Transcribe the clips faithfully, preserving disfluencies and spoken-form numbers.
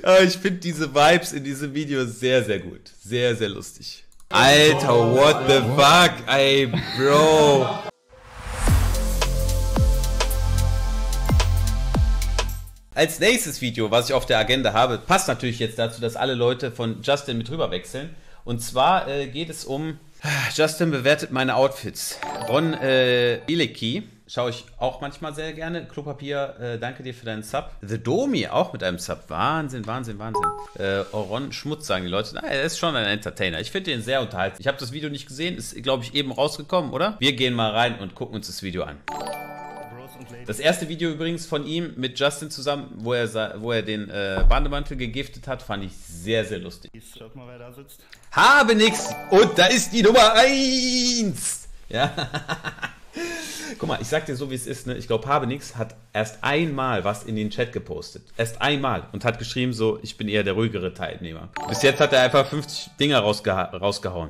Aber ich finde diese Vibes in diesem Video sehr, sehr gut. Sehr, sehr lustig. Alter, what the fuck, ey, Bro. Als nächstes Video, was ich auf der Agenda habe, passt natürlich jetzt dazu, dass alle Leute von Justin mit rüber wechseln. Und zwar äh, geht es um Justin bewertet meine Outfits. Ron äh, Bilecki schaue ich auch manchmal sehr gerne. Klopapier, äh, danke dir für deinen Sub. The Domi auch mit einem Sub. Wahnsinn, Wahnsinn, Wahnsinn. Äh, Ron Schmutz sagen die Leute. Na, er ist schon ein Entertainer. Ich finde ihn sehr unterhaltsam. Ich habe das Video nicht gesehen. Ist, glaube ich, eben rausgekommen, oder? Wir gehen mal rein und gucken uns das Video an. Das erste Video übrigens von ihm mit Justin zusammen, wo er, wo er den äh, Bademantel gegiftet hat, fand ich sehr, sehr lustig. Schaut mal, wer da sitzt. Habe nix. Und da ist die Nummer eins. Ja. Guck mal, ich sag dir so, wie es ist. Ne? Ich glaube, Habe nix hat erst einmal was in den Chat gepostet. Erst einmal. Und hat geschrieben so, ich bin eher der ruhigere Teilnehmer. Bis jetzt hat er einfach fünfzig Dinger rausgeha rausgehauen.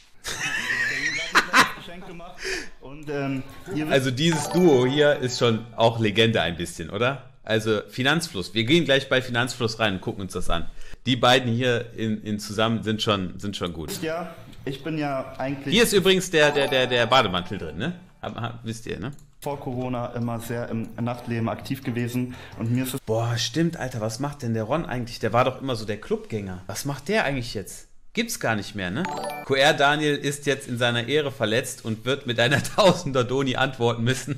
Und, ähm, also dieses Duo hier ist schon auch Legende ein bisschen, oder? Also Finanzfluss. Wir gehen gleich bei Finanzfluss rein und gucken uns das an. Die beiden hier in, in zusammen sind schon, sind schon gut. Ja, ich bin ja eigentlich... Hier ist übrigens der, der, der, der Bademantel drin, ne? Hab, hab, wisst ihr, ne? Vor Corona immer sehr im Nachtleben aktiv gewesen und mir ist es... Boah, stimmt, Alter, was macht denn der Ron eigentlich? Der war doch immer so der Clubgänger. Was macht der eigentlich jetzt? Gibt's gar nicht mehr, ne? Q R Daniel ist jetzt in seiner Ehre verletzt und wird mit einer Tausender Doni antworten müssen.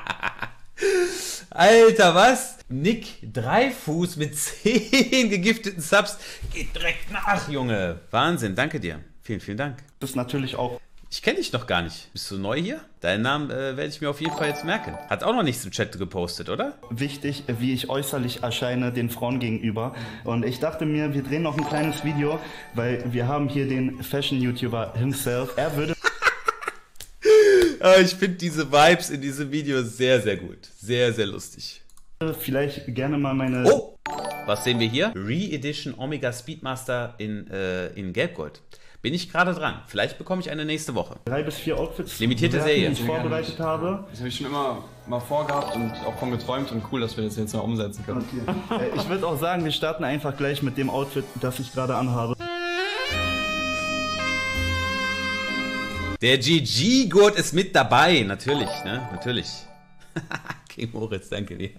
Alter, was? Nick Dreifuß mit zehn gegifteten Subs geht direkt nach, Junge. Wahnsinn, danke dir. Vielen, vielen Dank. Das ist natürlich auch... Ich kenne dich noch gar nicht. Bist du neu hier? Deinen Namen äh, werde ich mir auf jeden Fall jetzt merken. Hat auch noch nichts im Chat gepostet, oder? Wichtig, wie ich äußerlich erscheine den Frauen gegenüber. Und ich dachte mir, wir drehen noch ein kleines Video, weil wir haben hier den Fashion-YouTuber himself. Er würde... Ich finde diese Vibes in diesem Video sehr, sehr gut. Sehr, sehr lustig. Vielleicht gerne mal meine... Oh! Was sehen wir hier? Re-Edition Omega Speedmaster in, äh, in Gelbgold. Bin ich gerade dran. Vielleicht bekomme ich eine nächste Woche. Drei bis vier Outfits, limitierte Serie, die ich vorbereitet habe. Das habe ich schon immer mal vorgehabt und auch von geträumt und cool, dass wir das jetzt mal umsetzen können. Okay. Ich würde auch sagen, wir starten einfach gleich mit dem Outfit, das ich gerade anhabe. Der G G-Gurt ist mit dabei, natürlich, ne? Natürlich. King Moritz, danke dir.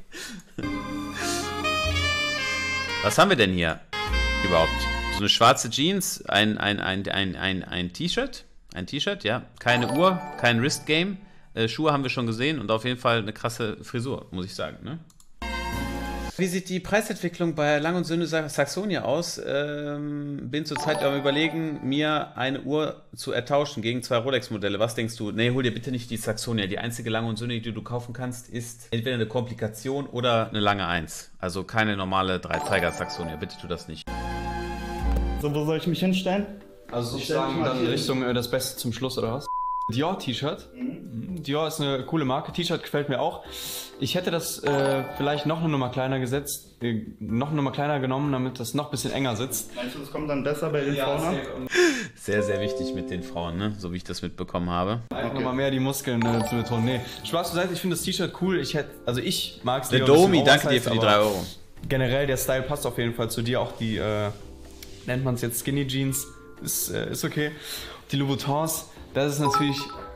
Was haben wir denn hier überhaupt? So eine schwarze Jeans, ein, ein, ein, ein, ein, ein T-Shirt, ein T-Shirt, ja, keine Uhr, kein Wrist-Game, äh, Schuhe haben wir schon gesehen und auf jeden Fall eine krasse Frisur, muss ich sagen, ne? Wie sieht die Preisentwicklung bei Lang und Söhne Saxonia aus? Ähm, bin zurzeit am Überlegen, mir eine Uhr zu ertauschen gegen zwei Rolex-Modelle. Was denkst du? Nee, hol dir bitte nicht die Saxonia. Die einzige Lang und Söhne, die du kaufen kannst, ist entweder eine Komplikation oder eine lange eins. Also keine normale drei-Zeiger Saxonia. Bitte tu das nicht. So, wo soll ich mich hinstellen? Also sozusagen dann in Richtung äh, das Beste zum Schluss, oder was? Dior T-Shirt. Mhm. Dior ist eine coole Marke. T-Shirt gefällt mir auch. Ich hätte das äh, vielleicht noch eine Nummer kleiner gesetzt, äh, noch eine Nummer kleiner genommen, damit das noch ein bisschen enger sitzt. Meinst du, das kommt dann besser bei den ja, Frauen? Sehr, sehr wichtig mit den Frauen, ne? So wie ich das mitbekommen habe. Einfach okay. Nochmal mehr die Muskeln äh, zu betonen. Nee, Spaß zur Seite, ich finde das T-Shirt cool. Ich hätte, also ich mag es. Der Domi, danke dir für die drei Euro. Generell, der Style passt auf jeden Fall zu dir. Auch die, äh, nennt man es jetzt Skinny Jeans, ist, äh, ist okay. Die Louboutins, das ist natürlich...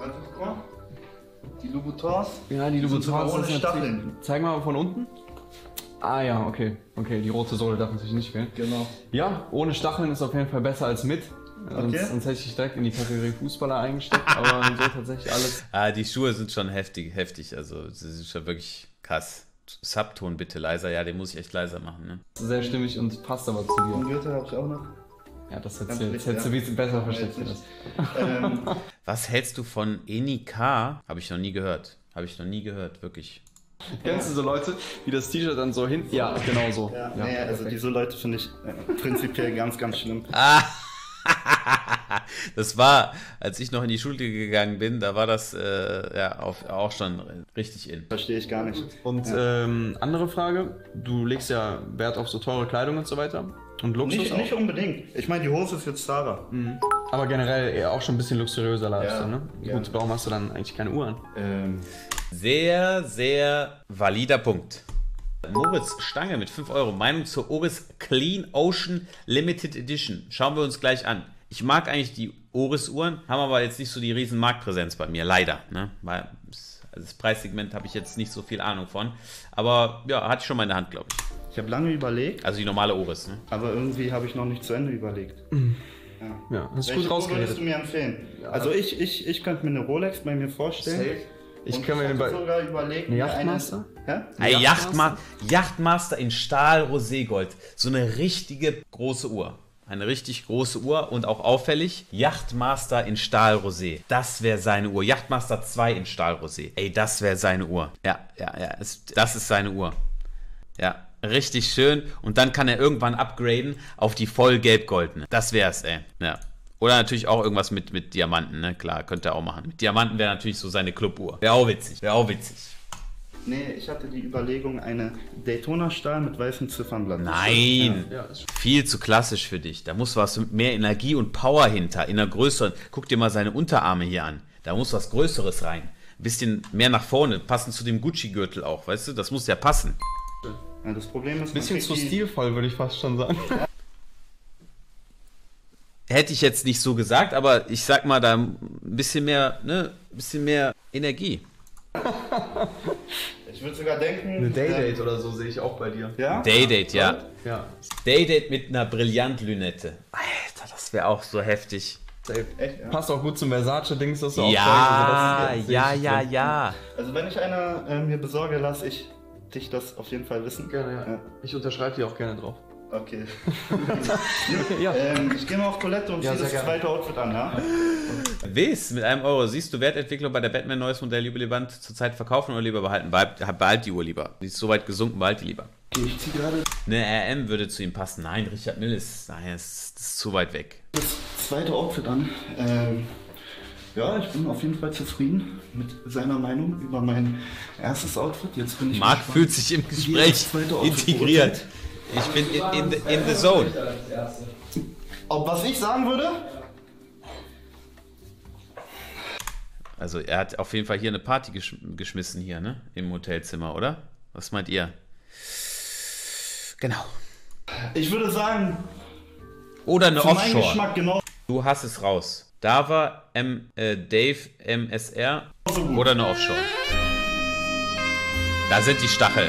Die Louboutins? Ja, die Louboutins ohne Stacheln. Zeig mal von unten. Ah ja, okay. Okay, die rote Sohle darf natürlich nicht fehlen. Genau. Ja, ohne Stacheln ist auf jeden Fall besser als mit. Okay. Sonst, sonst hätte ich dich direkt in die Kategorie Fußballer eingesteckt, aber so tatsächlich alles. Ah, die Schuhe sind schon heftig, heftig. Also, sie sind schon wirklich krass. Subton bitte leiser. Ja, den muss ich echt leiser machen, ne? Sehr stimmig und passt aber zu dir. Und Gürtel habe ich auch noch. Ja, das hättest du jetzt hättest du ja. besser versteckt. Ähm. Was hältst du von Enika? Habe ich noch nie gehört. Habe ich noch nie gehört, wirklich. Kennst du so Leute, die das T-Shirt dann so hinten? Ja, genau so. Ja, ja, nee, also diese Leute finde ich äh, prinzipiell ganz, ganz schlimm. Ah. Das war, als ich noch in die Schule gegangen bin, da war das äh, ja auf, auch schon richtig in. Verstehe ich gar nicht. Und ja. ähm, andere Frage, du legst ja Wert auf so teure Kleidung und so weiter. Und Luxus nicht, auch? Nicht unbedingt. Ich meine, die Hose ist jetzt Zara. Mhm. Aber generell eher auch schon ein bisschen luxuriöser Lifestyle, ja, ne? ja. Gut, warum hast du dann eigentlich keine Uhr an? Ähm. Sehr, sehr valider Punkt. Moritz Stange mit fünf Euro. Meinung zur Oris Clean Ocean Limited Edition. Schauen wir uns gleich an. Ich mag eigentlich die Oris-Uhren, haben aber jetzt nicht so die riesen Marktpräsenz bei mir, leider. Ne? Weil also das Preissegment habe ich jetzt nicht so viel Ahnung von. Aber ja, hatte ich schon mal in der Hand, glaube ich. Ich habe lange überlegt. Also die normale Oris, ne? Aber irgendwie habe ich noch nicht zu Ende überlegt. Mhm. Ja, ja, das ist Welche gut rausgeredet. würdest du mir empfehlen? Ja. Also ich, ich, ich könnte mir eine Rolex bei mir vorstellen. Safe. Ich Und kann mir ich bei sogar überlegt, eine mir Yachtmaster? Eine, Ein Yachtma Yachtmaster in Stahl-Roségold. So eine richtige große Uhr. Eine richtig große Uhr und auch auffällig. Yachtmaster in Stahl-Rosé. Das wäre seine Uhr. Yachtmaster zwei in Stahl-Rosé. Ey, das wäre seine Uhr. Ja, ja, ja. Es, das ist seine Uhr. Ja, richtig schön. Und dann kann er irgendwann upgraden auf die voll gelb-goldene. Das wär's, ey. Ja. Oder natürlich auch irgendwas mit, mit Diamanten, ne? Klar, könnte er auch machen. Mit Diamanten wäre natürlich so seine Clubuhr. Wäre auch witzig. Wäre auch witzig. Nee, ich hatte die Überlegung, eine Daytona-Stahl mit weißem Ziffernblatt. Nein, ja. Ja, viel zu klassisch für dich. Da muss was mit mehr Energie und Power hinter, in einer größeren. Guck dir mal seine Unterarme hier an. Da muss was Größeres rein. Ein bisschen mehr nach vorne, passend zu dem Gucci-Gürtel auch, weißt du? Das muss ja passen. Ja, das Problem ist, ein bisschen zu stilvoll, würde ich fast schon sagen. Ja. Hätte ich jetzt nicht so gesagt, aber ich sag mal, da ein bisschen mehr, ne, ein bisschen mehr Energie. Ich würde sogar denken... Eine Daydate oder so sehe ich auch bei dir. Ja? Daydate, ja. Ja. Daydate mit einer Brillantlünette. Alter, das wäre auch so heftig. Echt, ja? Passt auch gut zum Versace-Dings, das du auch Ja, also das, ja, ja, ja. Also wenn ich eine äh, mir besorge, lasse ich dich das auf jeden Fall wissen. Gerne, ja. ja. Ich unterschreibe dir auch gerne drauf. Okay. ja. ähm, ich gehe mal auf Toilette und ja, ziehe das gerne. zweite Outfit an, ja? Wiss, mit einem Euro siehst du Wertentwicklung bei der Batman neues Modell Jubiläband zurzeit verkaufen oder lieber behalten? Behalt, behalt die Uhr lieber. Die ist so weit gesunken, behalt die lieber. Okay, ich ziehe gerade... Eine R M würde zu ihm passen. Nein, Richard Mille ist, nein, das ist, das ist zu weit weg. Das zweite Outfit an. Ähm, ja, ich bin auf jeden Fall zufrieden mit seiner Meinung über mein erstes Outfit. Jetzt bin ich Marc gespannt, fühlt sich im Gespräch integriert. Ich bin in, in, the, in the zone. Ob was ich sagen würde? Also er hat auf jeden Fall hier eine Party gesch geschmissen hier, ne? Im Hotelzimmer, oder? Was meint ihr? Genau. Ich würde sagen... Oder eine für Offshore. meinen Geschmack genau. Du hast es raus. Dava, M, äh, Dave, M S R oder eine Offshore. Da sind die Stachel.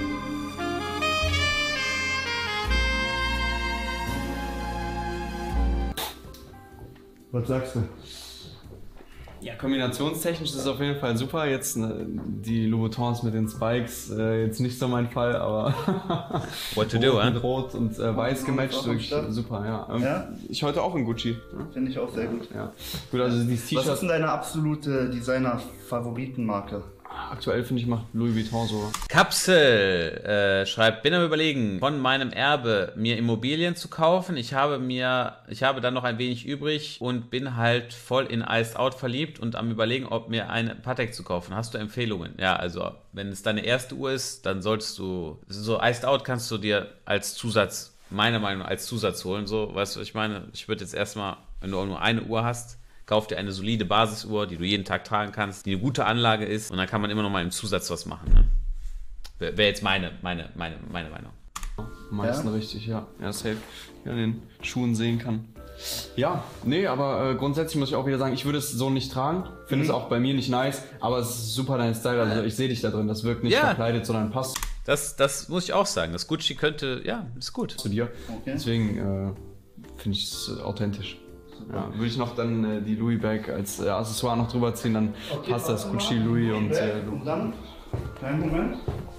Was sagst du? Ja, kombinationstechnisch ist es auf jeden Fall super. Jetzt ne, die Louboutins mit den Spikes, äh, jetzt nicht so mein Fall, aber What to do, Rot eh? mit Rot und äh, Weiß gematcht, wirklich Stadt. super, ja. Ähm, Ja? Ich heute auch in Gucci. Ja, Finde ich auch sehr gut. ja. Gut, also dieses Was ist T-Shirt, denn deine absolute Designer-Favoritenmarke? aktuell finde ich macht Louis Vuitton so. Kapsel äh, schreibt, bin am Überlegen, von meinem Erbe mir Immobilien zu kaufen. Ich habe mir, ich habe dann noch ein wenig übrig und bin halt voll in Iced Out verliebt und am Überlegen, ob mir eine Patek zu kaufen. Hast du Empfehlungen? Ja, also wenn es deine erste Uhr ist, dann solltest du, so Iced Out kannst du dir als Zusatz, meiner Meinung nach, als Zusatz holen. So, weißt du, was ich meine? Ich würde jetzt erstmal, wenn du auch nur eine Uhr hast, kauf dir eine solide Basisuhr, die du jeden Tag tragen kannst, die eine gute Anlage ist und dann kann man immer noch mal im Zusatz was machen. Ne? Wäre jetzt meine, meine, meine, meine Meinung. Am meisten Ja? richtig, ja. Ja, safe. Ja, an den Schuhen sehen kann. Ja, nee, aber äh, grundsätzlich muss ich auch wieder sagen, ich würde es so nicht tragen. Finde Mhm. es auch bei mir nicht nice, aber es ist super dein Style. Also ich sehe dich da drin. Das wirkt nicht Ja. verkleidet, sondern passt Das, das muss ich auch sagen. Das Gucci könnte, ja, ist gut. zu dir. Okay. Deswegen äh, finde ich es äh, authentisch. Ja, würde ich noch dann äh, die Louis Bag als äh, Accessoire noch drüber ziehen, dann Okay, passt das warte Gucci, mal. Louis und Okay, äh, und dann, kleinen Moment.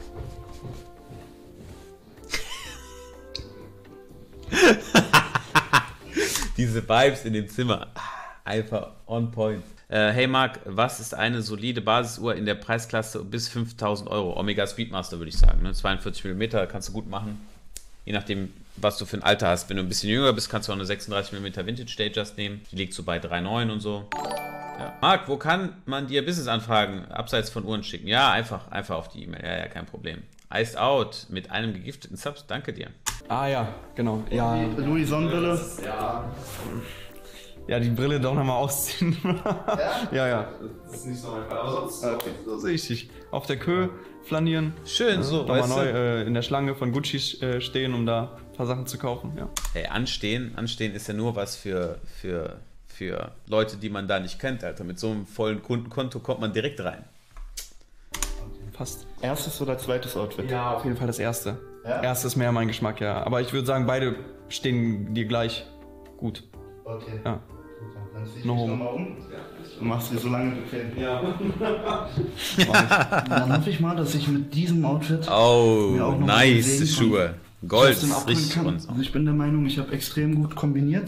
Diese Vibes in dem Zimmer. Einfach on point. Äh, hey Marc, was ist eine solide Basisuhr in der Preisklasse bis fünftausend Euro? Omega Speedmaster würde ich sagen. Ne? zweiundvierzig Millimeter kannst du gut machen. Je nachdem, was du für ein Alter hast. Wenn du ein bisschen jünger bist, kannst du auch eine sechsunddreißig Millimeter Vintage Datejust nehmen. Die liegt so bei drei Komma neun und so. Ja. Marc, wo kann man dir Business-Anfragen abseits von Uhren schicken? Ja, einfach, einfach auf die E-Mail. Ja, ja, kein Problem. Iced Out mit einem gegifteten Subs. Danke dir. ah ja, genau. Ja, Die Louis Sonnenbrille. ja, die Brille doch nochmal ausziehen. Ja? Ja, ja. Das ist nicht so mein Fall. Aber sonst okay. So sehe ich dich. Auf der Kö flanieren. Schön, ja, so, nochmal neu äh, in der Schlange von Gucci äh, stehen, um da ein paar Sachen zu kaufen. Ja. Ey, anstehen, anstehen ist ja nur was für, für, für Leute, die man da nicht kennt, Alter. Mit so einem vollen Kundenkonto kommt man direkt rein. Passt. Erstes oder zweites Outfit? Ja, auf jeden Fall das erste. Ja? Erstes mehr mein Geschmack, ja. Aber ich würde sagen, beide stehen dir gleich gut. Okay. Ja. Dann zieh ich No mich home. nochmal um. Du machst dir so lange bequem. Ja. Dann hoffe ich mal, dass ich mit diesem Outfit Oh, mir auch noch nice den Segen von Schuhe. Gold, Justin abholen richtig kann. und Also ich bin der Meinung, ich habe extrem gut kombiniert.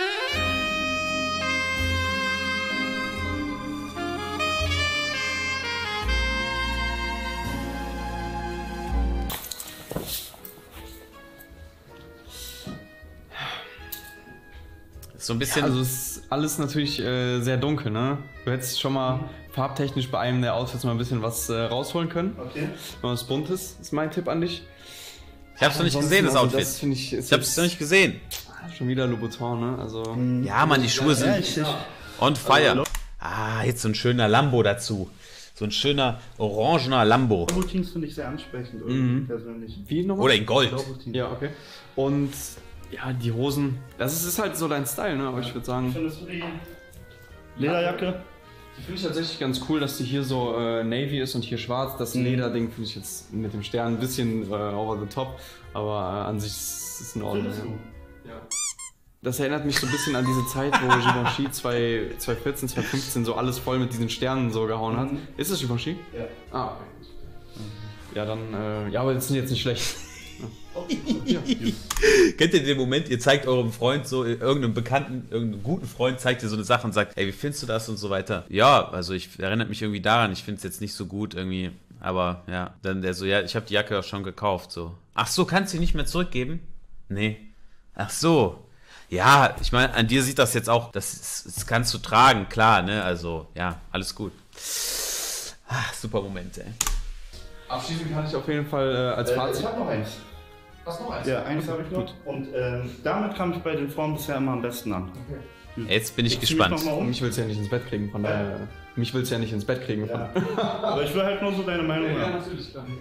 so ein bisschen. Also es ist alles natürlich äh, sehr dunkel, ne? Du hättest schon mal farbtechnisch bei einem der Outfits mal ein bisschen was äh, rausholen können. Okay. Wenn was Buntes, ist mein Tipp an dich. ich hab's noch nicht Ansonsten, gesehen, das also Outfit. Das finde ich, ist ich hab's noch nicht gesehen. jetzt schon wieder Louboutin, ne? Also Ja, Mann, die Schuhe Ja, sind ich, ich, on fire. Ah, jetzt so ein schöner Lambo dazu. So ein schöner orangener Lambo. Routines finde ich sehr ansprechend, irgendwie persönlich. wie nochmal? Oder in Gold. Routine. Ja, okay. Und ja, die Hosen, das ist, ist halt so dein Style, ne? Aber ich würde sagen, Findest du die Lederjacke? die finde ich tatsächlich ganz cool, dass die hier so äh, Navy ist und hier schwarz. Das Lederding finde ich jetzt mit dem Stern ein bisschen äh, over the top, aber äh, an sich ist es in Ordnung. Findest du? Ja. Das erinnert mich so ein bisschen an diese Zeit, wo Givenchy zwanzig vierzehn, zwanzig fünfzehn so alles voll mit diesen Sternen so gehauen hat. Mhm. Ist das Givenchy? Ja. Ah, okay. Ja, dann, äh, ja, aber das sind jetzt nicht schlecht. Ja. Kennt ihr den Moment, ihr zeigt eurem Freund so, irgendeinem Bekannten, irgendeinem guten Freund zeigt ihr so eine Sache und sagt, ey, wie findest du das und so weiter? Ja, also ich erinnert mich irgendwie daran, ich finde es jetzt nicht so gut irgendwie, aber ja, dann der so, ja, ich habe die Jacke auch schon gekauft, so. Ach so, kannst du die nicht mehr zurückgeben? Nee. Ach so. Ja, ich meine, an dir sieht das jetzt auch, das, ist, das kannst du tragen, klar, ne, also, ja, alles gut. Ach, super Moment, ey. Abschließend kann ich auf jeden Fall äh, als Äh, Fazit. ich habe noch eins. Was noch eins? Ja, eins habe ich noch. Gut. Und ähm, damit kam ich bei den Frauen bisher immer am besten an. Jetzt bin ich Jetzt zieh gespannt. mich noch mal um. Mich willst du ja nicht ins Bett kriegen, von daher. Mich willst du ja nicht ins Bett kriegen, von Ja. Aber ich will halt nur so deine Meinung hören. natürlich, klar.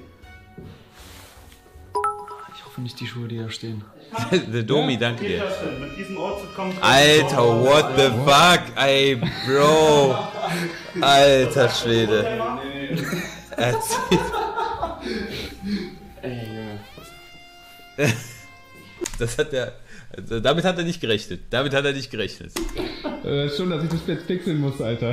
Ich hoffe nicht die Schuhe, die da stehen. The Domi, danke Okay, dir. Justin, mit diesem Outfit kommt... Alter, what the fuck, ey, Bro. Alter Schwede. Erzähl. Ey, Junge. Das hat er. Also damit hat er nicht gerechnet. Damit hat er nicht gerechnet. Äh, schon, dass ich das jetzt pixeln muss, Alter.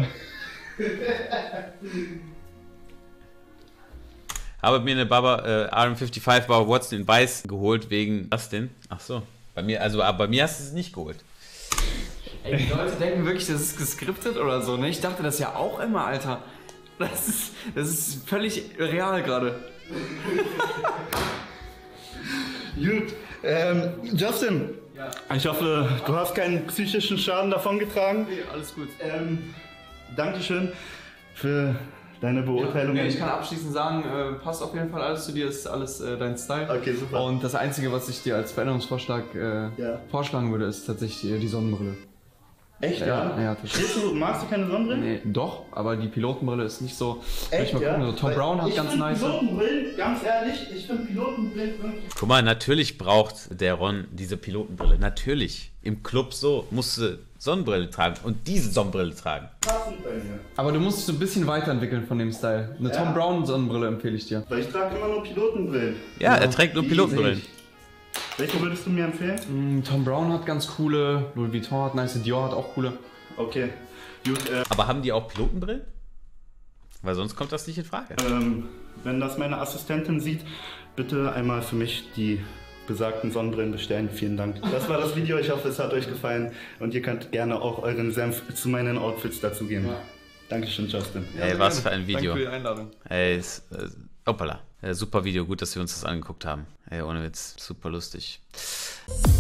Habe mir eine Baba äh, R M fünfundfünfzig Baba Watson in Weiß geholt wegen Justin. Ach so. Bei mir, also aber bei mir hast du es nicht geholt. Ey, die Leute denken wirklich, das ist geskriptet oder so, ne? Ich dachte das ja auch immer, Alter. Das ist, das ist völlig real gerade. Gut. Ähm, Justin, Ja. ich hoffe, du hast keinen psychischen Schaden davongetragen. Nee, alles gut. Ähm, Dankeschön für deine Beurteilung. Nee, ich kann abschließend sagen, äh, passt auf jeden Fall alles zu dir, ist alles äh, dein Style. Okay, super. Und das Einzige, was ich dir als Veränderungsvorschlag äh, Ja. vorschlagen würde, ist tatsächlich äh, die Sonnenbrille. Echt, Ja, ja? ja, tatsächlich. Stehst du, magst du keine Sonnenbrille? Nee, doch, aber die Pilotenbrille ist nicht so. Echt, Mal ja? gucken, so Tom Weil Brown hat ich ganz find nice. Pilotenbrillen, ganz ehrlich, ich finde Pilotenbrillen wirklich Guck mal, natürlich braucht der Ron diese Pilotenbrille. Natürlich. Im Club so musst du Sonnenbrille tragen und diese Sonnenbrille tragen. passend bei mir. Aber du musst dich so ein bisschen weiterentwickeln von dem Style. Eine Ja. Tom Brown Sonnenbrille empfehle ich dir. Weil ich trage immer nur Pilotenbrillen. Ja, er trägt nur Die Pilotenbrillen. Welche würdest du mir empfehlen? Mm, Tom Brown hat ganz coole, Louis Vuitton hat nice, Dior hat auch coole. Okay. Gut, äh, Aber haben die auch Pilotenbrillen? Weil sonst kommt das nicht in Frage. ähm, wenn das meine Assistentin sieht, bitte einmal für mich die besagten Sonnenbrillen bestellen. Vielen Dank. Das war das Video. Ich hoffe, es hat euch gefallen. Und ihr könnt gerne auch euren Senf zu meinen Outfits dazugeben. Ja. Dankeschön, Justin. Ey, was für ein Video. Danke für die Einladung. Ey, ist, äh, hoppala. Äh, super Video, gut, dass wir uns das angeguckt haben. Ey, ohne Witz, super lustig.